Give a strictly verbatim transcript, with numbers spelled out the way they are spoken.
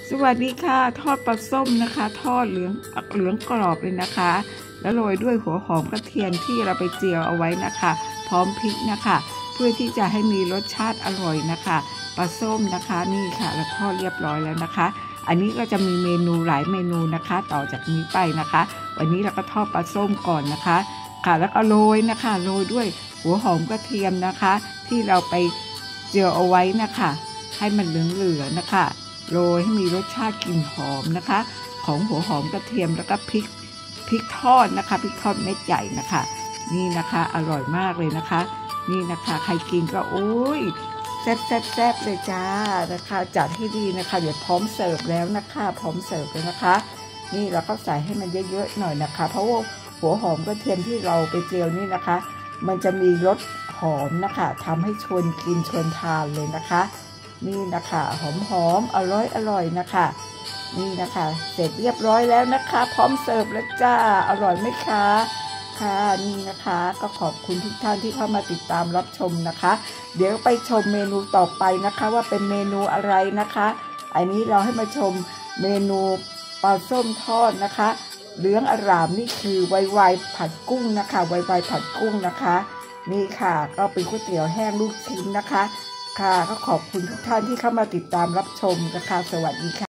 สวัสดีค่ะทอดปลาส้มนะคะทอดเหลืองเหลืองกรอบเลยนะคะแล้วโรยด้วยหัวหอมกระเทียมที่เราไปเจียวเอาไว้นะคะพร้อมพริกนะคะเพื่อที่จะให้มีรสชาติอร่อยนะคะปลาส้มนะคะนี่ค่ะเราทอดเรียบร้อยแล้วนะคะอันนี้ก็จะมีเมนูหลายเมนูนะคะต่อจากนี้ไปนะคะวันนี้เราก็ทอดปลาส้มก่อนนะคะค่ะแล้วก็โรยนะคะโรยด้วยหัวหอมกระเทียมนะคะที่เราไปเจียวเอาไว้นะคะให้มันเหลืองๆนะคะโรยให้มีรสชาติกลิ่นหอมนะคะของหัวหอมกระเทียมแล้วก็พริกพริกทอดนะคะพริกทอดเม็ดใหญ่นะคะนี่นะคะอร่อยมากเลยนะคะนี่นะคะใครกินก็โอ้ยแซ่บแซ่บแซ่บเลยจ้านะคะจัดให้ดีนะคะเดี๋ยวพร้อมเสิร์ฟแล้วนะคะพร้อมเสิร์ฟเลยนะคะนี่เราก็ใส่ให้มันเยอะๆหน่อยนะคะเพราะว่าหัวหอมกระเทียมที่เราไปเจียวนี่นะคะมันจะมีรสหอมนะคะทำให้ชวนกินชวนทานเลยนะคะนี่นะคะหอมหอมอร่อยอร่อยนะคะนี่นะคะเสร็จเรียบร้อยแล้วนะคะพร้อมเสิร์ฟแล้วจ้าอร่อยไหมคะค่ะนี่นะคะก็ขอบคุณทุกท่านที่เข้ามาติดตามรับชมนะคะเดี๋ยวไปชมเมนูต่อไปนะคะว่าเป็นเมนูอะไรนะคะอันนี้เราให้มาชมเมนูปลาส้มทอดนะคะเหลืองอร่ามนี่คือไวไวผัดกุ้งนะคะไวไวผัดกุ้งนะคะนี่ค่ะก็เป็นก๋วยเตี๋ยวแห้งลูกชิ้นนะคะค่ะก็ขอบคุณทุกท่านที่เข้ามาติดตามรับชมนะคะสวัสดีค่ะ